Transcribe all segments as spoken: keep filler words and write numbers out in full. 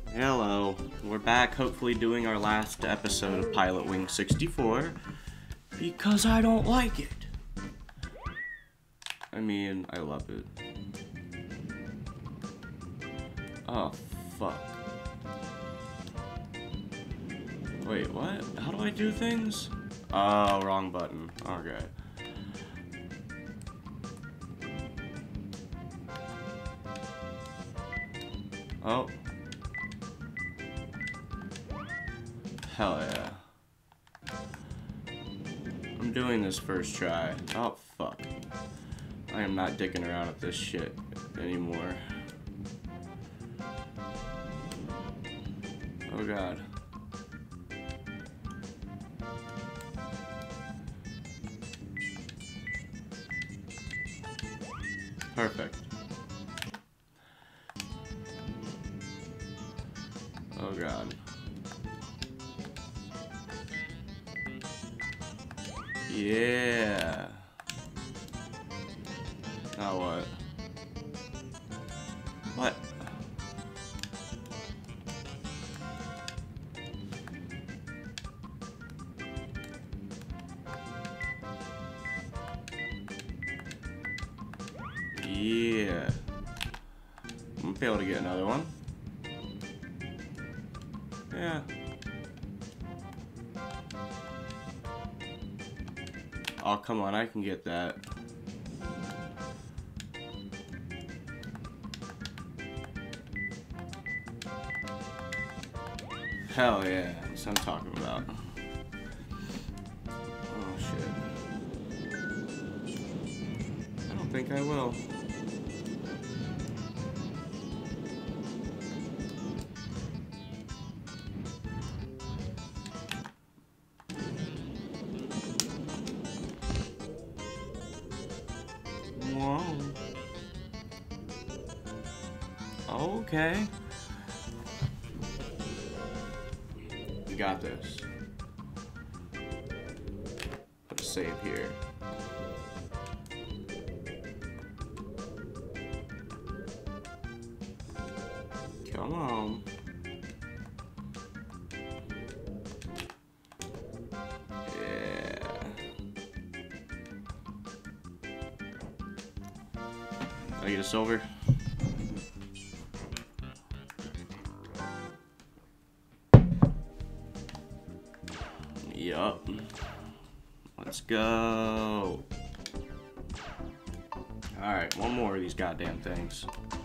Hello, we're back hopefully doing our last episode of Pilotwings sixty-four because I don't like it. I mean, I love it. Oh, fuck. Wait, what? How do I do things? Oh, wrong button. Okay. Oh. Hell yeah. I'm doing this first try. Oh, fuck. I am not dicking around with this shit anymore. Oh god. Perfect. Oh god. Yeah. Now what? What? Yeah. I'm gonna be able to get another one. Yeah. Oh, come on, I can get that. Hell yeah, that's what I'm talking about. Oh shit. I don't think I will. Whoa. Okay. We got this. Put a save here. Come on. Yeah. I get a silver. Yup. Let's go. Alright, one more of these goddamn things.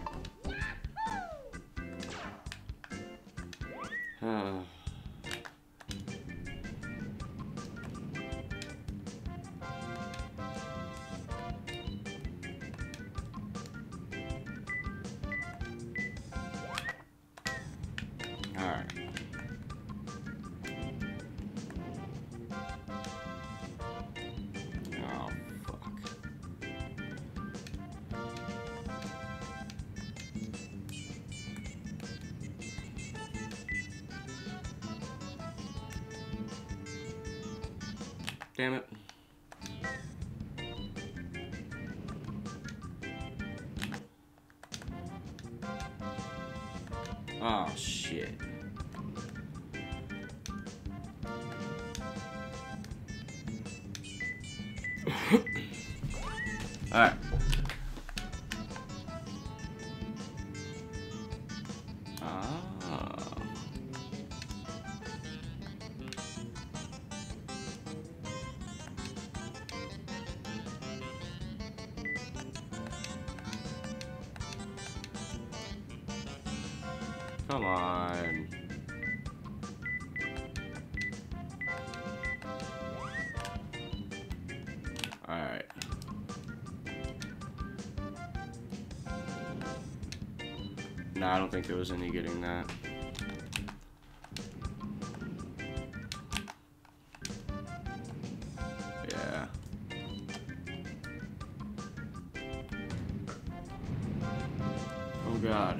Uh. Alright. Oh, fuck. Damn it. Oh, shit. Alright. Ah. Come on. Alright. No, I don't think there was any getting that. Yeah. Oh god.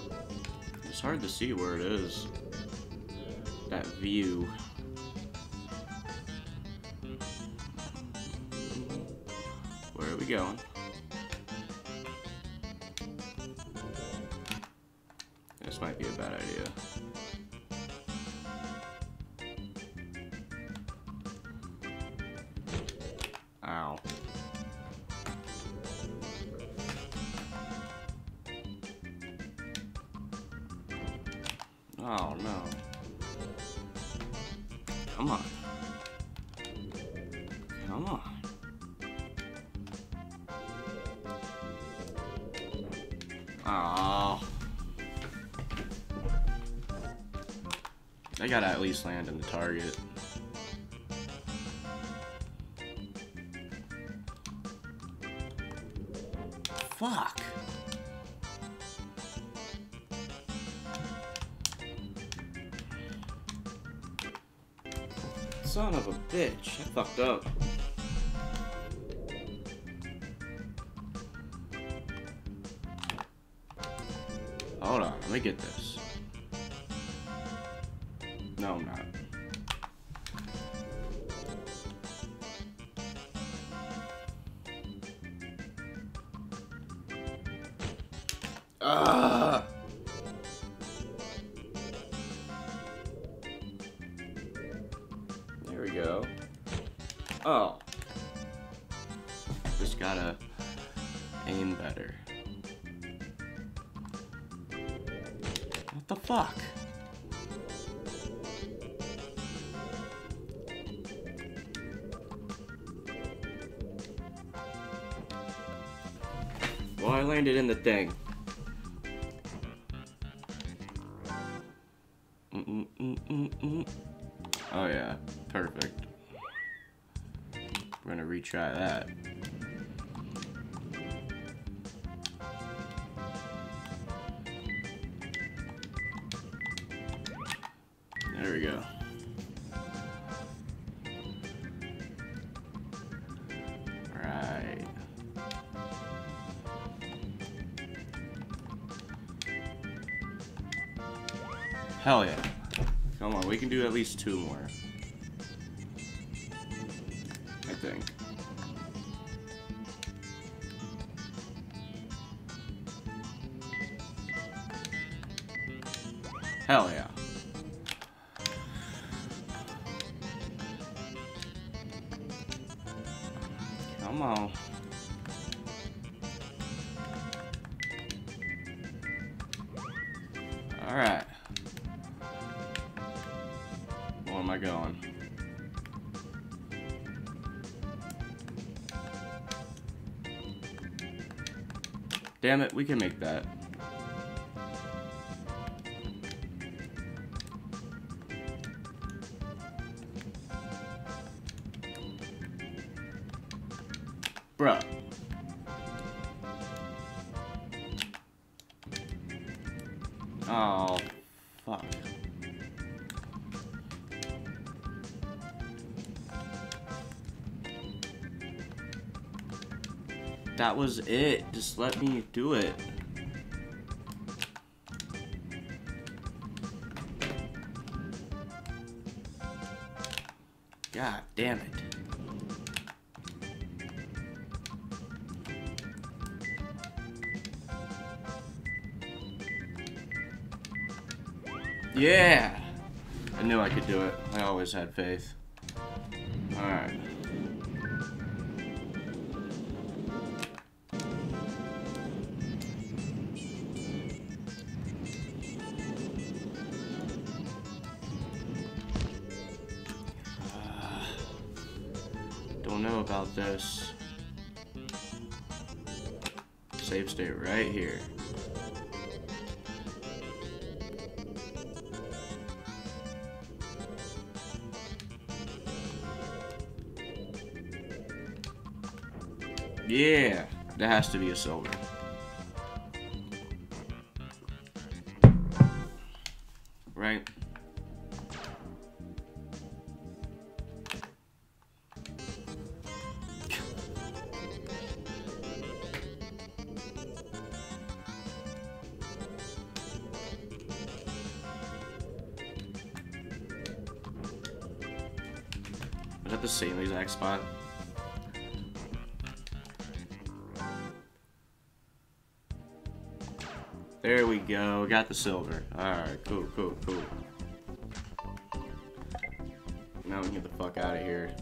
It's hard to see where it is. That view. going. This might be a bad idea. Ow. Oh no. Come on. Come on. Oh. I gotta at least land in the target. Fuck. Son of a bitch. I fucked up. Hold on, let me get this. No, I'm not. Ah! There we go. Oh. Just gotta aim better. What the fuck? Well, I landed in the thing. Mm -mm -mm -mm -mm. Oh yeah, perfect. We're gonna retry that. There we go. Right. Hell yeah. Come on, we can do at least two more. I think. Hell yeah. Come on. All right. Where am I going? Damn it, we can make that. Bruh. Oh, fuck. That was it. Just let me do it. God damn it. Yeah! I knew I could do it. I always had faith. Alright. Uh, don't know about this. Save state right here. Yeah, that has to be a silver. Right? Is that the same exact spot? There we go. Got the silver. Alright, cool, cool, cool. Now we can get the fuck out of here.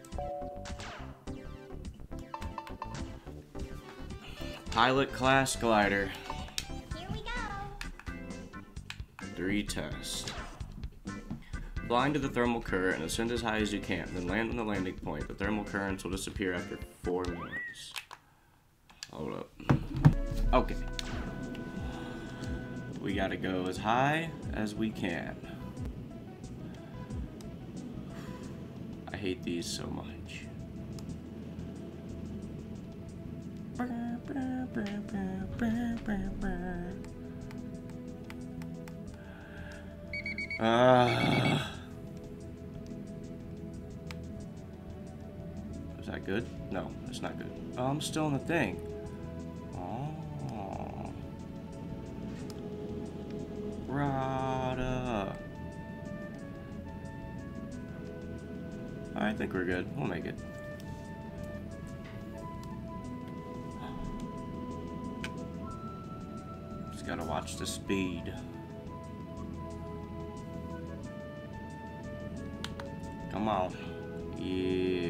Pilot class glider. Here we go. Three tests. Fly into the thermal current and ascend as high as you can, then land on the landing point. The thermal currents will disappear after four minutes. Hold up. Okay. We gotta go as high as we can. I hate these so much. Uh, is that good? No, it's not good. Oh, I'm still in the thing. Oh. Rada. I think we're good. We'll make it. Just gotta watch the speed. Come on. Yeah.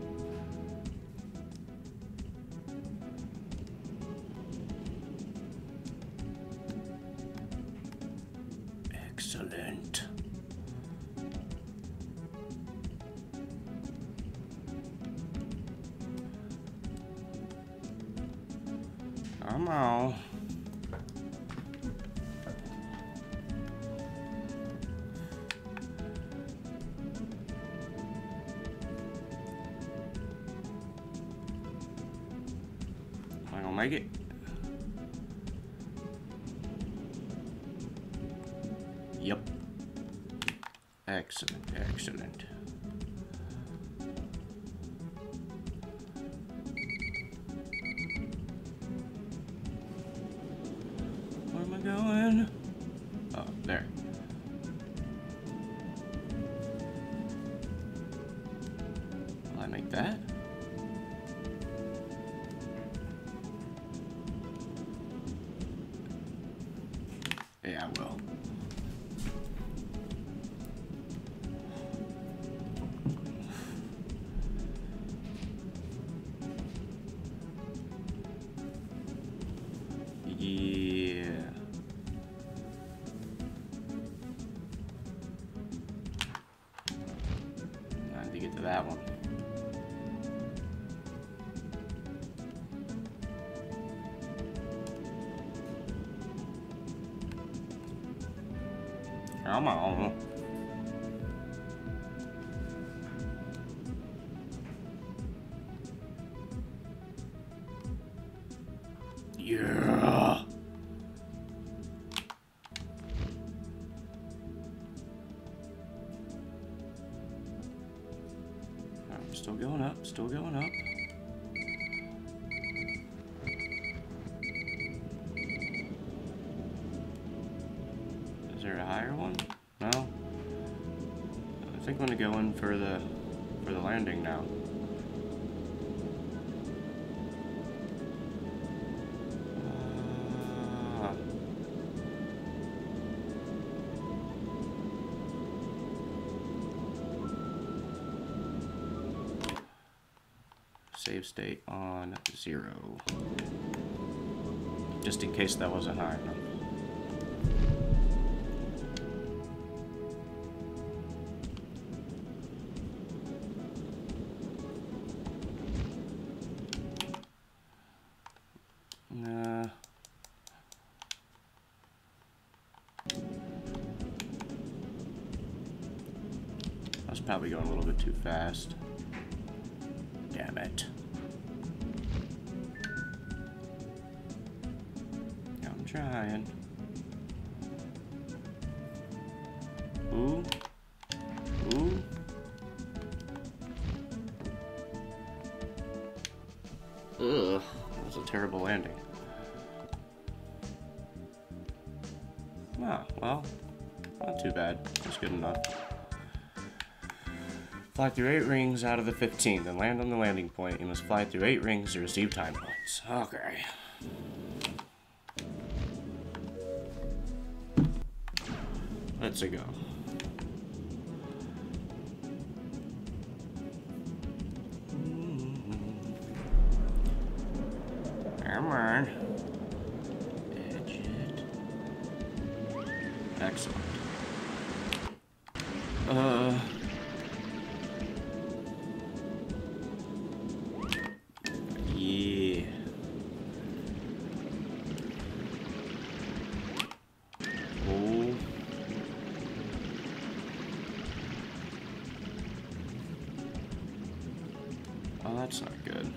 Excellent. Come on. Am I gonna make it? Yep. Excellent, excellent. Where am I going? Oh, there. Will I make that? Yeah, I will. Yeah. I need to get to that one. Come on. Yeah. I'm still going up, still going up. Is there a higher one? No. I think I'm gonna go in for the for the landing now. Uh, save state on zero. Just in case that wasn't high enough. Nah. I was probably going a little bit too fast. Damn it. I'm trying. Ooh. Ooh. Ugh. That was a terrible landing. Ah, well, not too bad. That's good enough. Fly through eight rings out of the fifteen, then land on the landing point. You must fly through eight rings to receive time points. Okay. Let's go. Come on. Edge it. Excellent. Uh. Yeah. Oh. Oh, that's not good.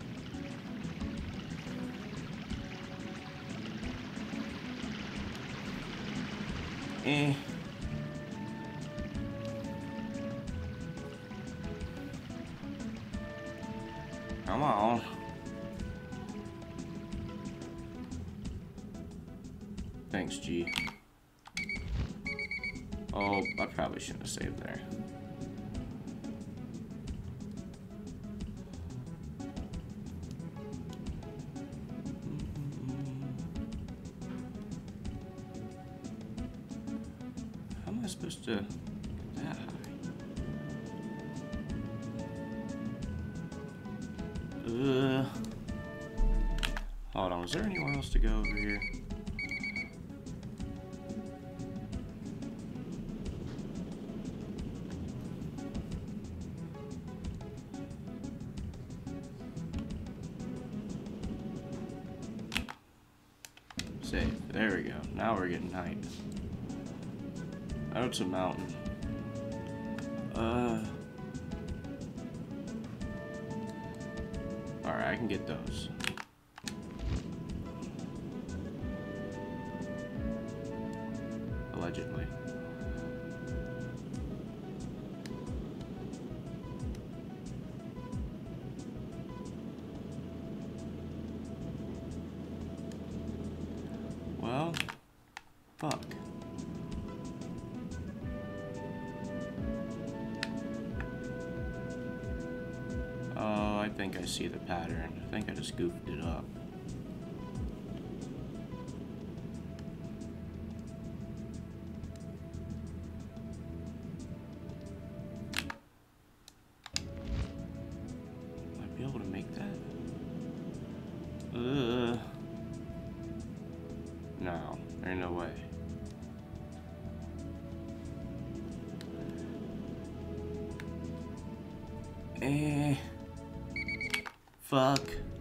Eh. Come on. Thanks, G. Oh, I probably shouldn't have saved there. How am I supposed to get that high? Ugh. Hold on, is there anywhere else to go over here? Save. There we go. Now we're getting height. Oh, it's a mountain. Uh. Alright, I can get those. Allegedly. Well, fuck. Oh, I think I see the pattern. I think I just goofed it up. Might be able to make that? Ugh. No, there's no way. Eh. Fuck.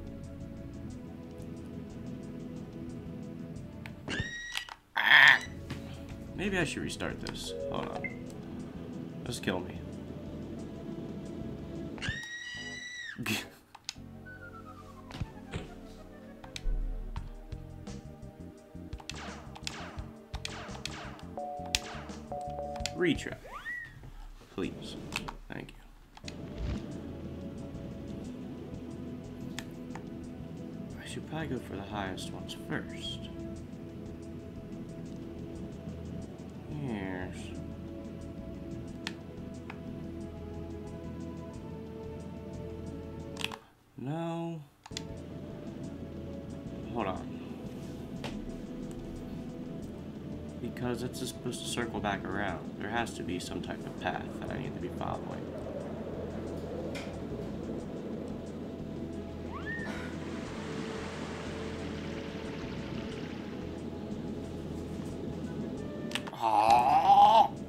Ah. Maybe I should restart this. Hold on. Just kill me. Retry. Please. Thank you. I should probably go for the highest ones first. Here's... No. Hold on. Because it's just supposed to circle back around. There has to be some type of path that I need to be following. Oh.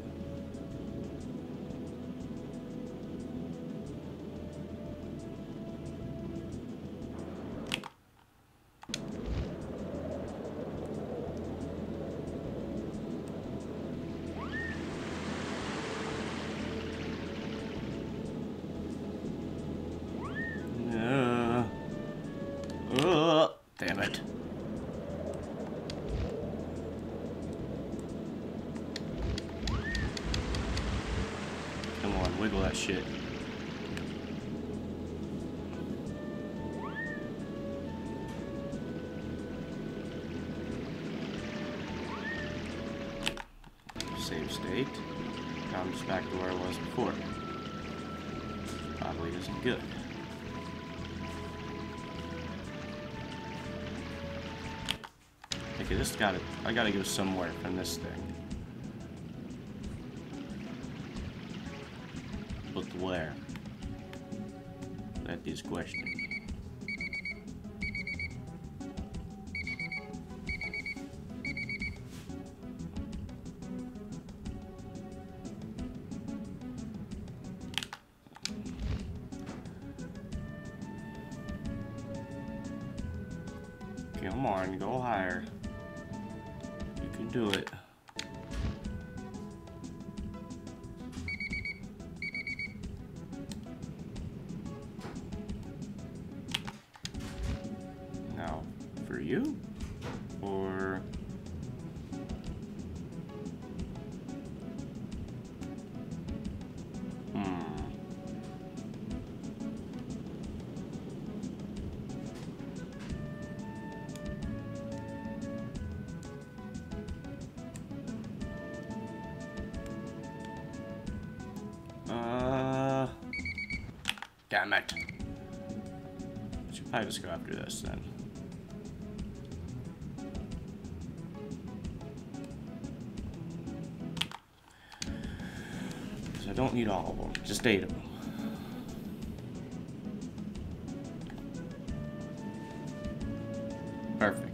Uh, uh, damn it. Come on, wiggle that shit. Save state. Now I'm just back to where I was before. Probably isn't good. Okay, this gotta, I gotta go somewhere from this thing. But where? That is question. Come on, go higher. You can do it. Now, for you? Or... Hmm. Uh, damn it. I should probably just go after this then. Because I don't need all of them, just eight of them. Perfect.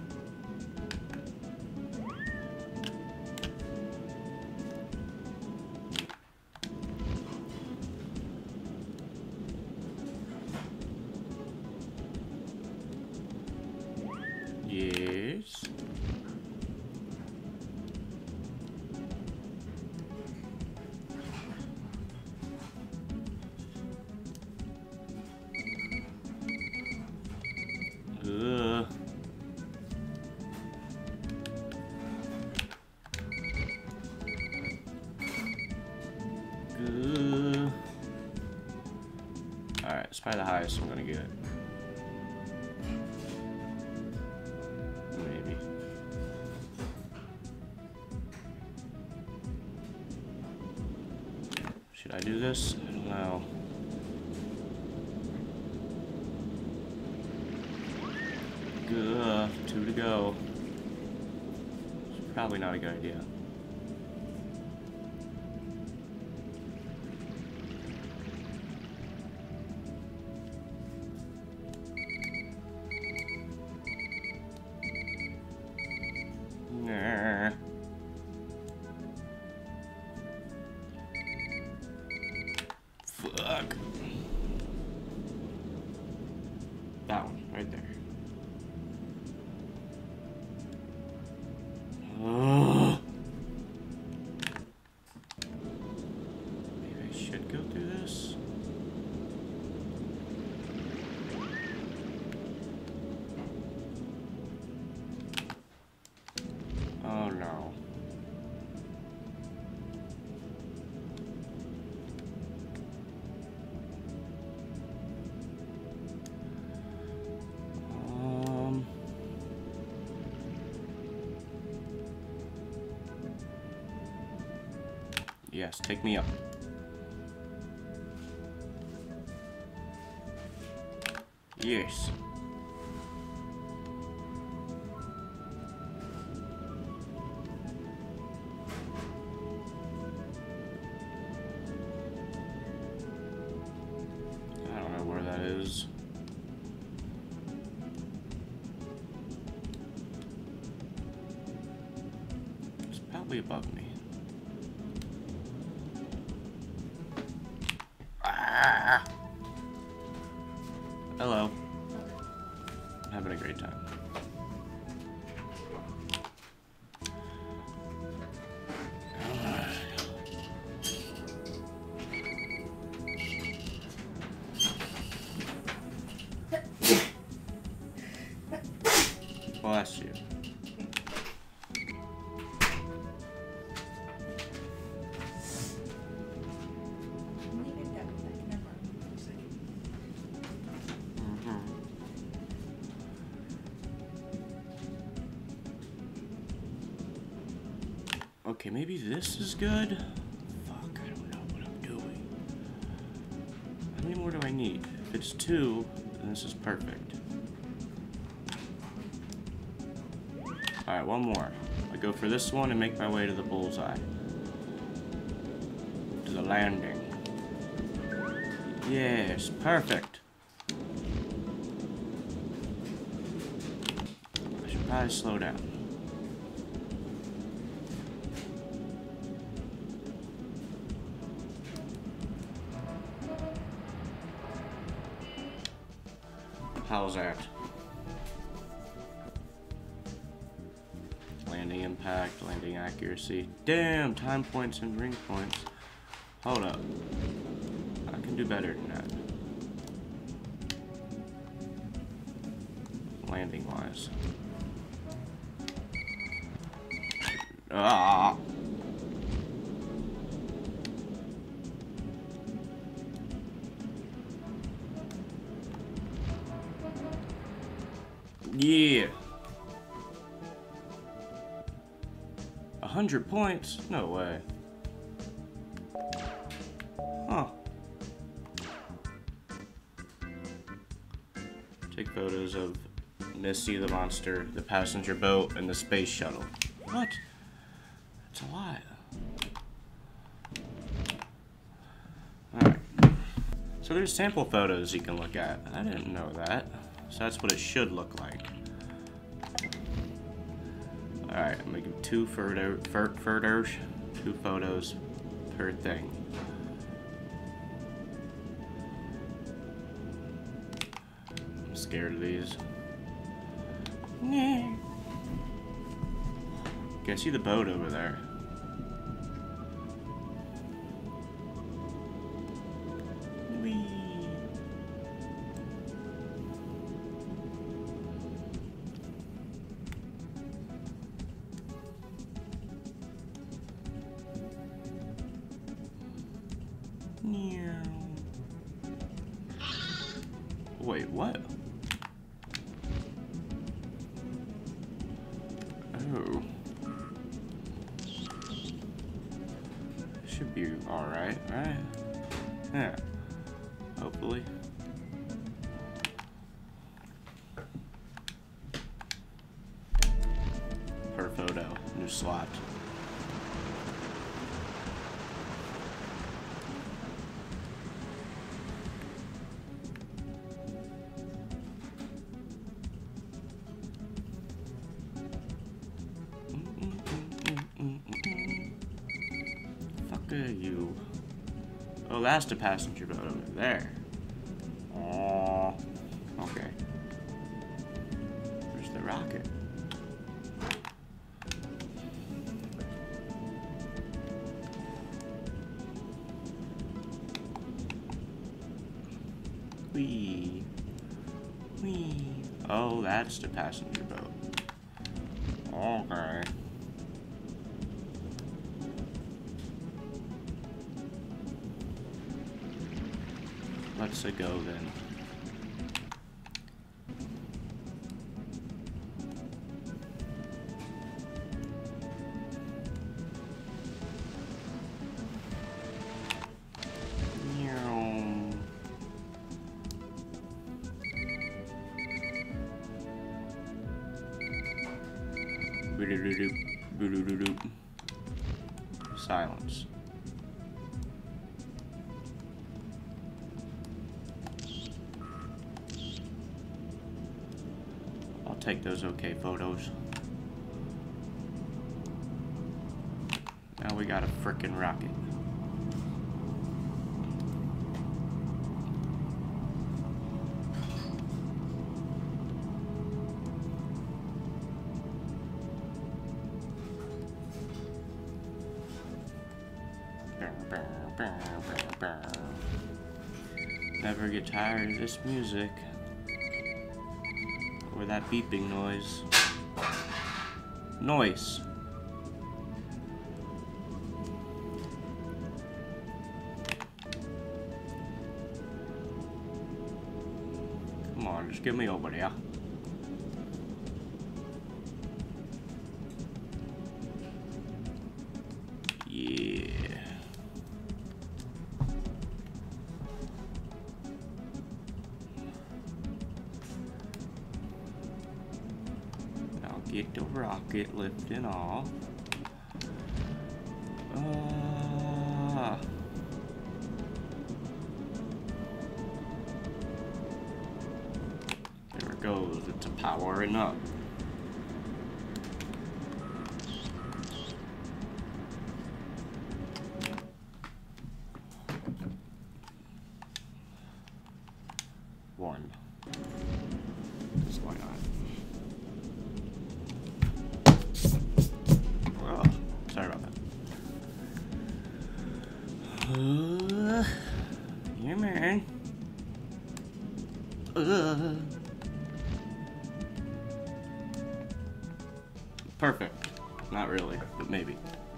Yes. Ugh. Ugh. Alright, it's probably the highest I'm gonna get. Maybe. Should I do this? I don't know. Ugh, two to go. It's probably not a good idea. Nah. Fuck. That one, right there. Oh. Maybe I should go through this. Oh no. Um. Yes, take me up. Yes. I don't know where that is. It's probably above me. Ah! Hello. I'm having a great time. Bless you. Okay, maybe this is good. Fuck, I don't know what I'm doing. How many more do I need? If it's two, then this is perfect. Alright, one more. I go for this one and make my way to the bullseye. To the landing. Yes, perfect. I should probably slow down. How's that? Landing impact, landing accuracy. Damn, time points and ring points. Hold up. I can do better than that. Landing wise. Ah. Yeah. A hundred points? No way. Huh. Take photos of Misty the monster, the passenger boat, and the space shuttle. What? That's a lot. Alright. So there's sample photos you can look at. I didn't know that. So that's what it should look like. Alright, I'm making two photo, photos, two photos per thing. I'm scared of these. Nah. Okay, I see the boat over there. Whee. Wait, what? Oh. Should be alright, right? Yeah. Hopefully. Per photo. New slot. You. Oh, that's the passenger boat over there. Oh, okay. Where's the rocket? Wee. Wee. Oh, that's the passenger boat. Okay. Let's go then. Silence. I'll take those okay photos. Now we got a frickin' rocket. Never get tired of this music or that beeping noise. Noise. Come on, just get me over there. Yeah. Get the rocket lifting off. Uh, it goes. It's a powering up. One. Just why not? Oh, sorry about that. Uh, yeah, man. Uh. Perfect. Not really, but maybe.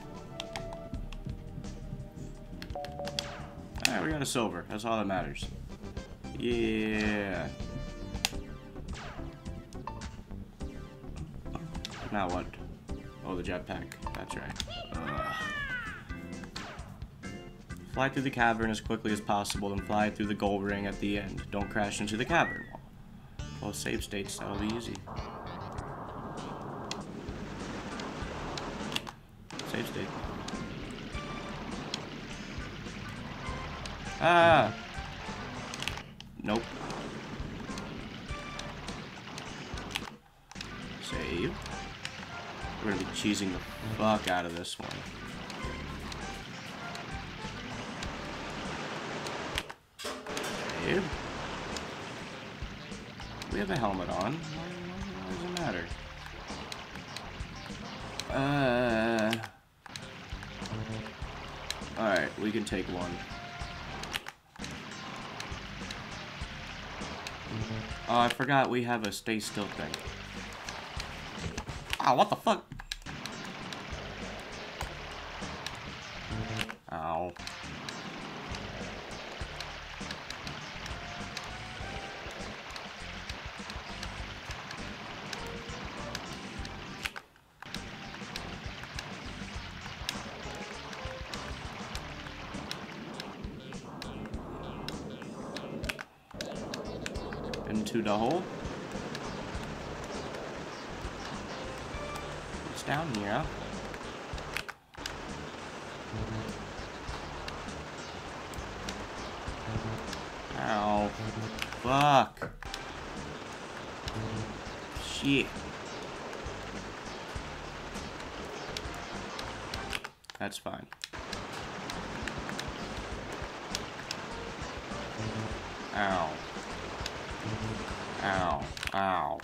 Alright, we got a silver. That's all that matters. Yeah. Now what? Oh, the jetpack. That's right. Ugh. Fly through the cavern as quickly as possible and fly through the gold ring at the end. Don't crash into the cavern wall. Well, save states, that'll be easy. Save state. Ah! Nope. Save. We're gonna be cheesing the fuck out of this one. Save. We have a helmet on. Why, why does it matter? Uh. Alright, we can take one. Oh, I forgot we have a stay still thing. Ah, what the fuck? Ow. Into the hole. It's down here. Ow. Fuck. Shit. That's fine. Ow. Ow. Ow.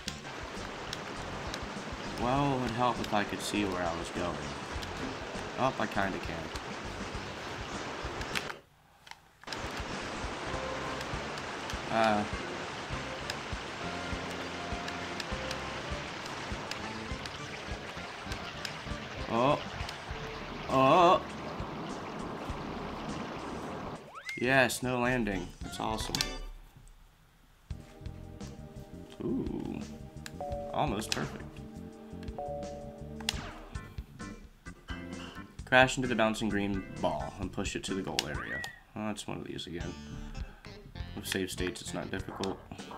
Well, it would help if I could see where I was going. Oh, I kinda can. Uh... Oh. Oh. Yes, no landing. That's awesome. Ooh. Almost perfect. Crash into the bouncing green ball and push it to the goal area. Oh, that's one of these again. With save states, it's not difficult.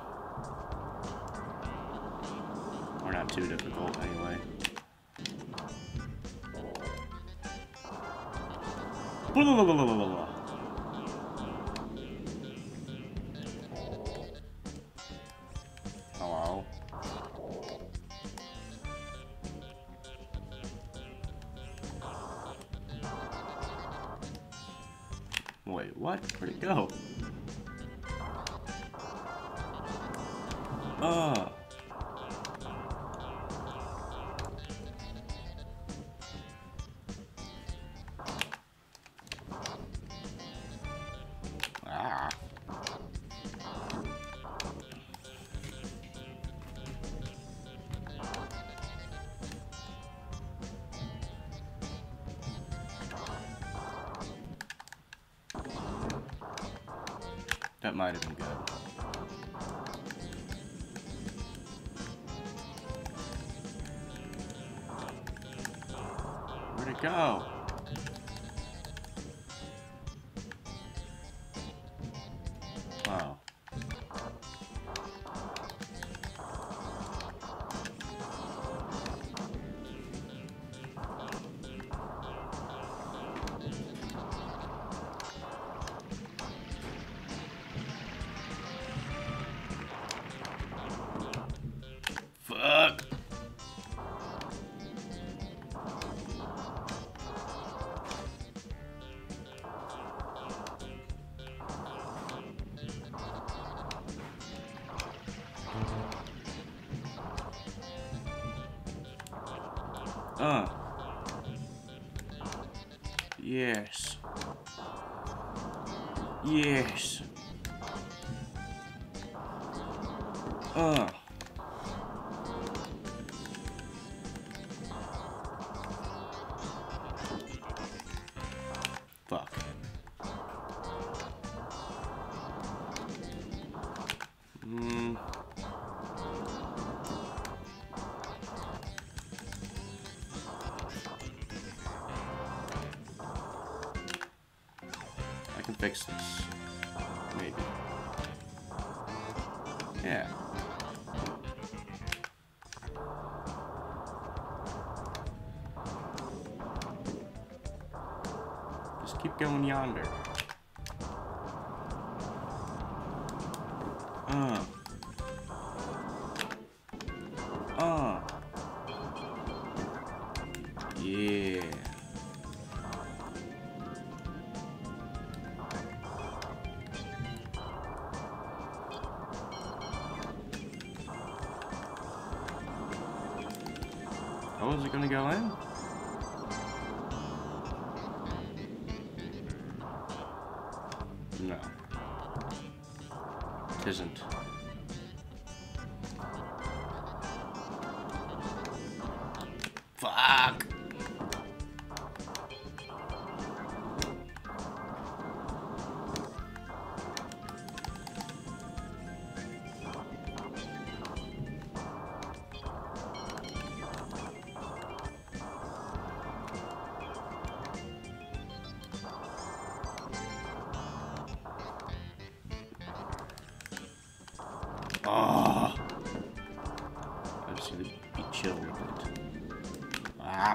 Or not too difficult, anyway. Blah, blah, blah, blah, blah, blah. Hello? Wait, what? Where'd it go? Oh. Ah. That might have been good. Where'd it go? Wow. Uh. Yes. Yes. Uh. Fuck. Hmm. I can fix this. Maybe. Yeah. Just keep going yonder. Uh. Uh. Yeah. Oh, is it gonna go in? No. It isn't. Fuck! Oh! I just need to be chill with it. Ah!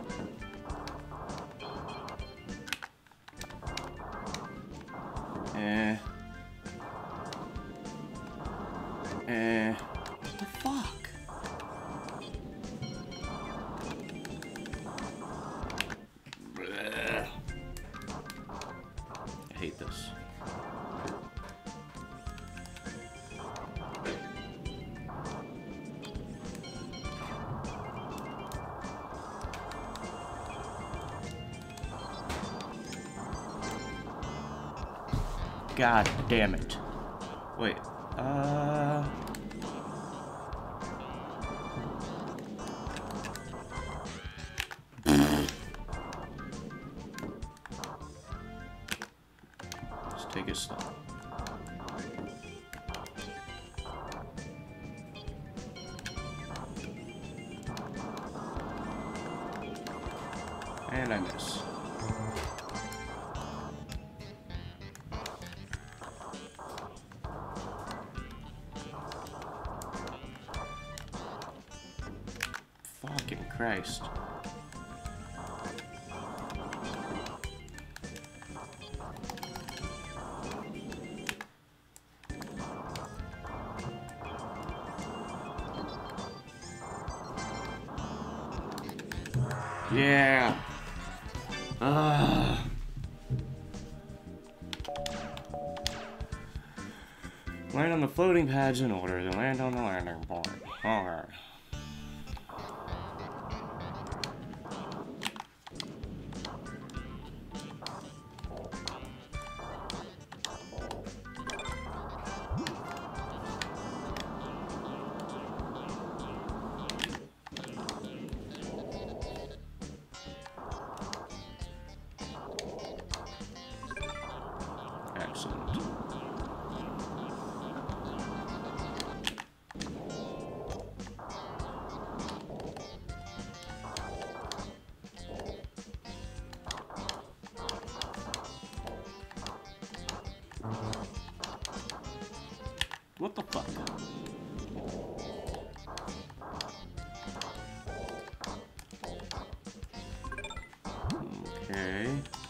Eh. Eh. What the fuck? Bleh. I hate this. God damn it. Wait. Uh... Let's take it slow. And I miss. Fucking Christ. Yeah. Ugh. Land on the floating pads in order to land on the landing point. Alright. Excellent. What the fuck? Okay.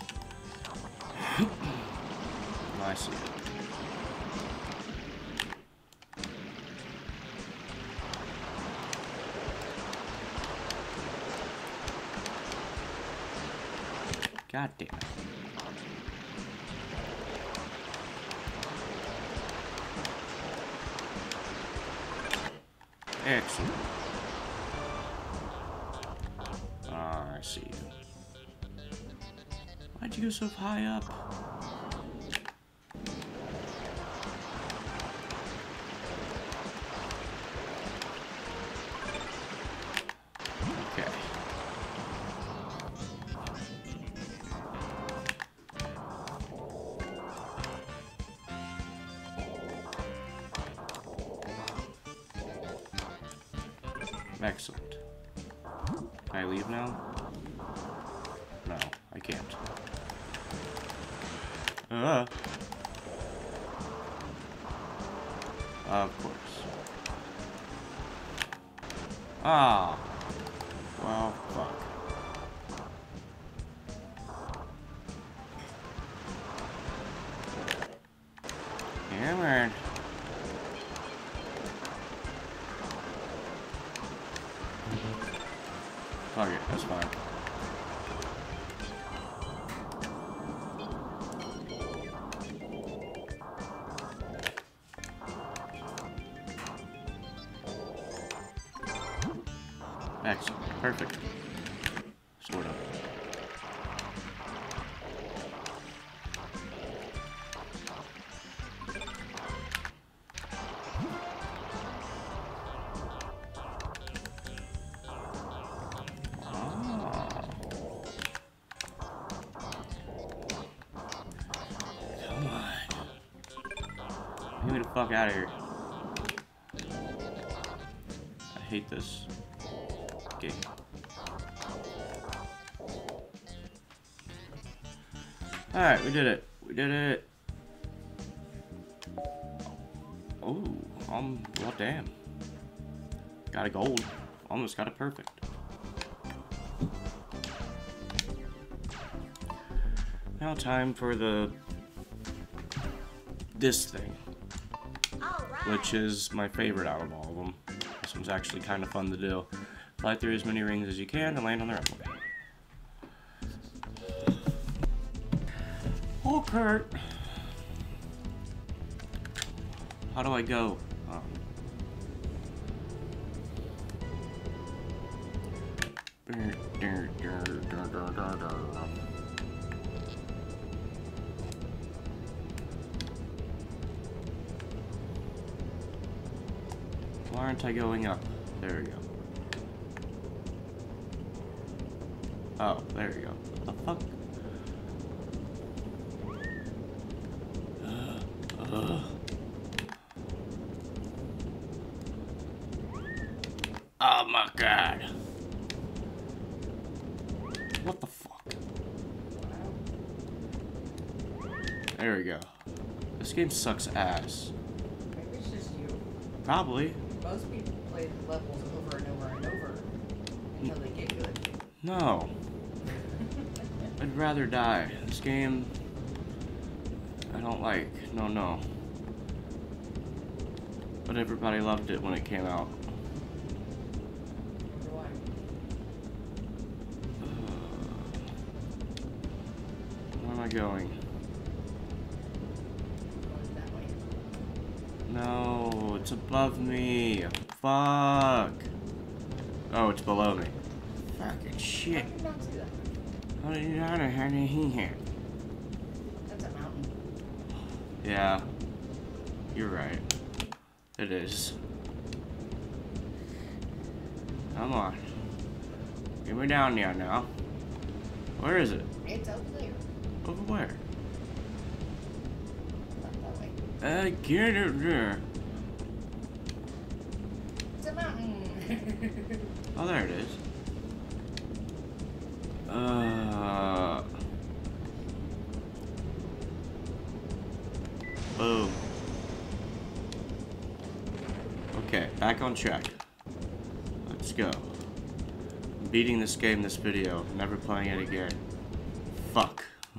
I see it. God damn it. Excellent. Why'd you go so high up? Okay. Excellent. Can I leave now? No, I can't. Uh. Of course. Ah. Well, fuck. Yeah, man. Fuck it, that's fine. Excellent. Perfect. Sort of. Get me the fuck out of here. I hate this game. Alright, we did it. We did it. Oh, um, well, damn. Got a gold. Almost got it perfect. Now time for the this thing, which is my favorite out of all of them. This one's actually kind of fun to do. Fly through as many rings as you can and land on the runway. Oh, Kurt. How do I go? Um, Why aren't I going up? There we go. Oh, there we go. What the fuck? Uh, uh. Oh my god. What the fuck? There we go. This game sucks ass. Maybe it's just you. Probably. Most people play levels over and over and over until they get good. No. I'd rather die. This game, I don't like. No, no. But everybody loved it when it came out. Why? Where am I going? Going that way. No, it's above me. Fuck. Oh, it's below me. Fucking shit. How did you not see that? How did you not have any here? That's a mountain. Yeah. You're right. It is. Come on. Get me down there now. Where is it? It's over there. Over where? Not that way. I get it there. It's a mountain. Oh, there it is. Uh. Boom. Okay, back on track. Let's go. I'm beating this game this video, never playing it again. Fuck.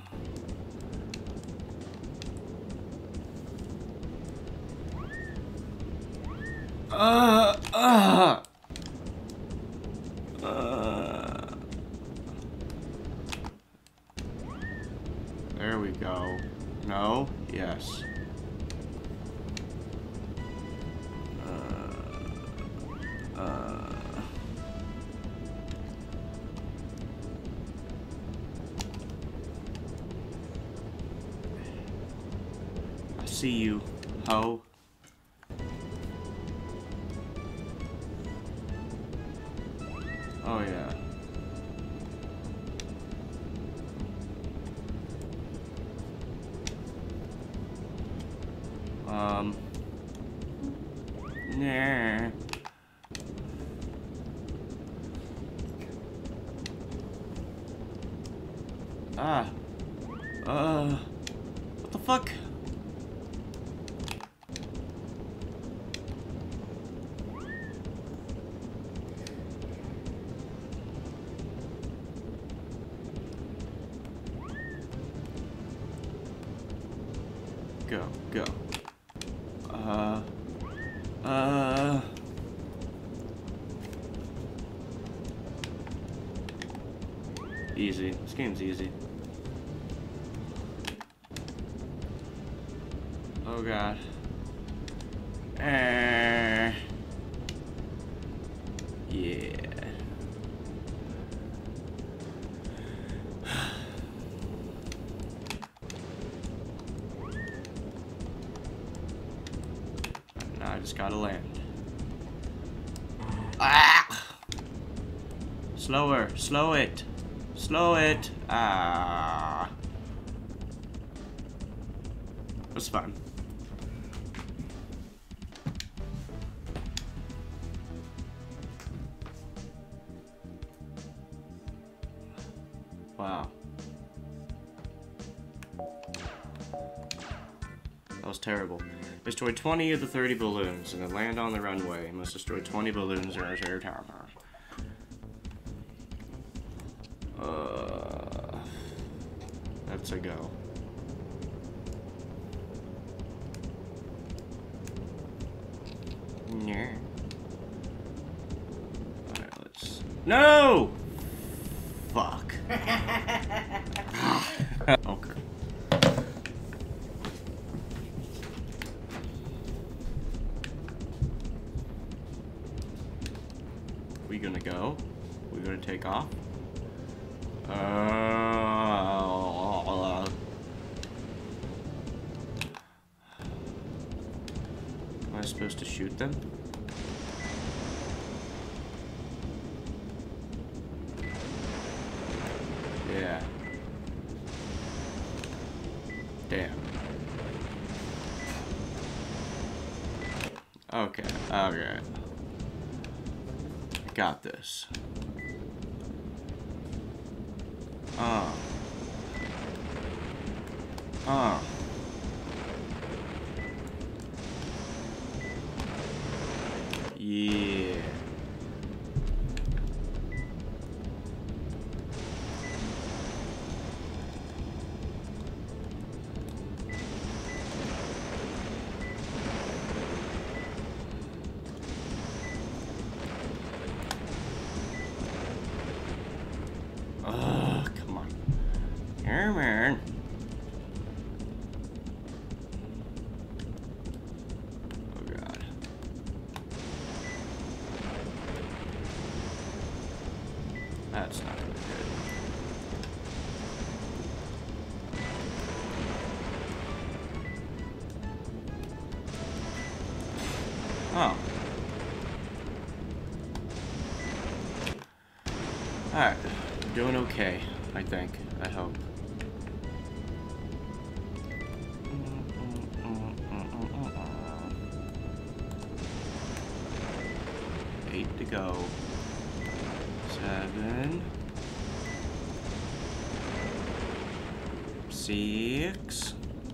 Uh, uh, uh. There we go. No? Yes. Uh, uh. see you, ho. Oh yeah. Um. Nah. Ah. Uh. What the fuck? Go, go. Uh. Uh. Easy. This game's easy. Oh god. Uh. Yeah. Now I just gotta land. Ah! Slower, slow it. Slow it. Ah. That's fine. Wow. That was terrible. Destroy twenty of the thirty balloons and then land on the runway. You must destroy twenty balloons in a shared time. Uh, that's a go. Yeah. Alright, let's. No! Fuck. Okay. We gonna go? We gonna take off? Uh, am I supposed to shoot them? Yeah. Damn. Okay, okay. Got this. Uh. Uh. Yeah. Ugh, come on. Here, man. Oh, God. That's not gonna be good. Oh. Alright. Doing okay, I think. I hope. Eight to go. Seven. Six.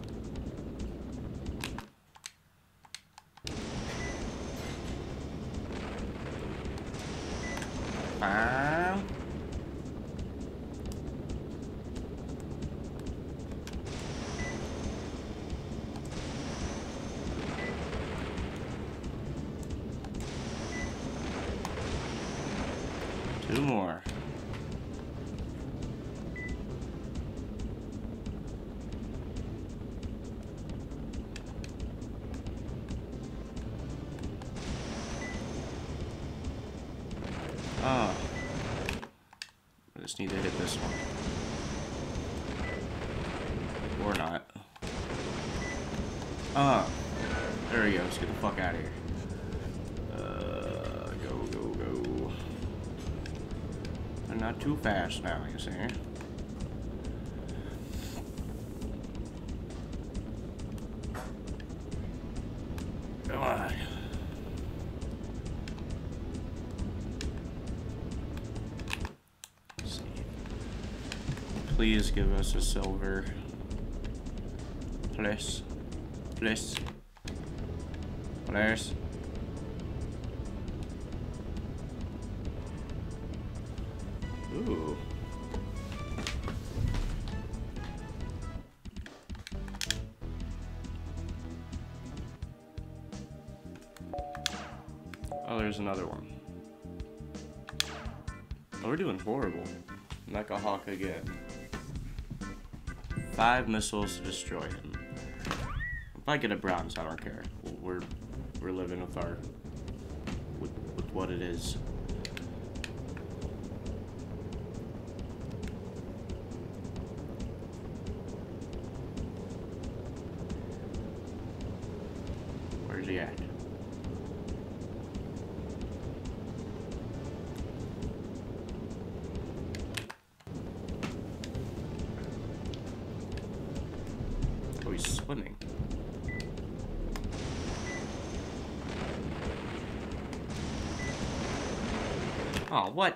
Five. Two more. Oh. I just need to hit this one. Or not. Oh. There we go. Let's get the fuck out of here. Uh, go, go, go. And not too fast now, you see. Come on. Let's see. Please give us a silver. Please. Please. Please. Ooh. Oh, there's another one. Oh, we're doing horrible. Mecha Hawk again. Five missiles to destroy him. If I get a bronze, I don't care. We're we're living with our with, with what it is. Where's he at? Oh, he's swimming. Oh, what?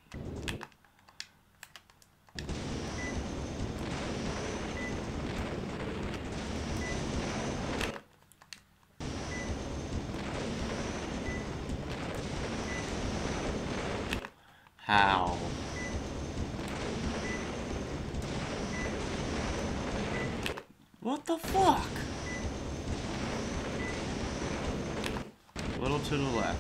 How? What the fuck? A little to the left.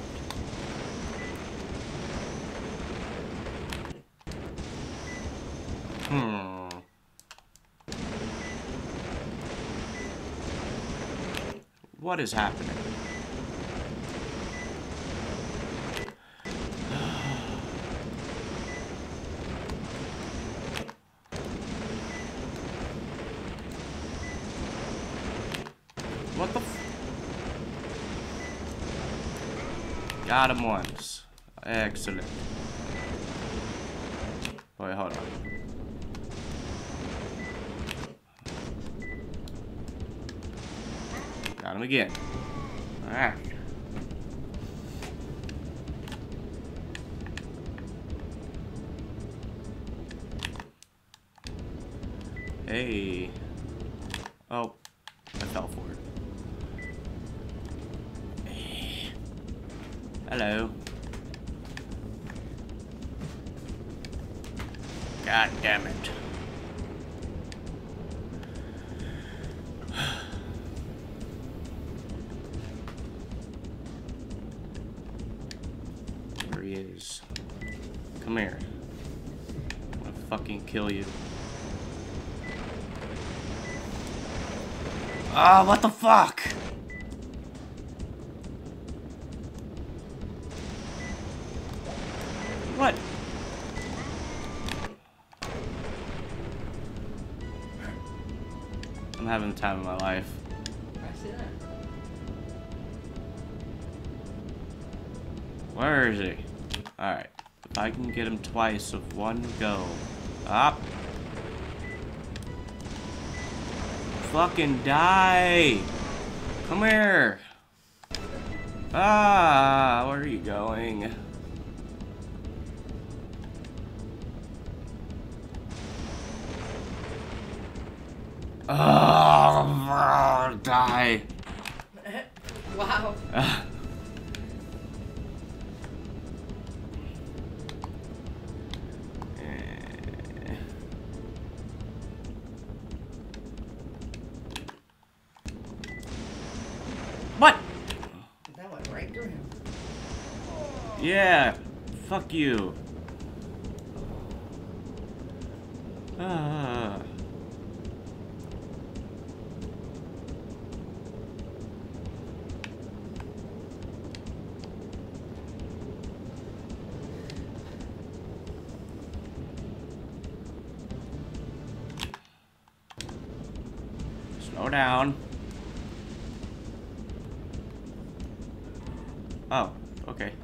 Hmm. What is happening? What the f- Got him once. Excellent. Wait, hold on. Got him again. Alright. Hey. Oh, I fell for it. Hello. God damn it. There he is. Come here. I'm gonna fucking kill you. Ah, oh, what the fuck? What? I'm having the time of my life. I see that. Where is he? Alright. If I can get him twice with one go. Up. Fucking die! Come here! Ah, where are you going? Oh, die! Wow. Uh. What? That went right through him. Yeah. Fuck you. Ah. Slow down. Oh, okay.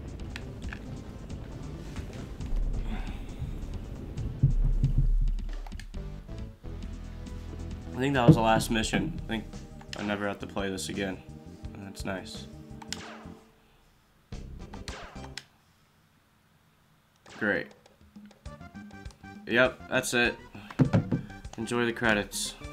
I think that was the last mission. I think I never have to play this again. And that's nice. Great. Yep, that's it. Enjoy the credits.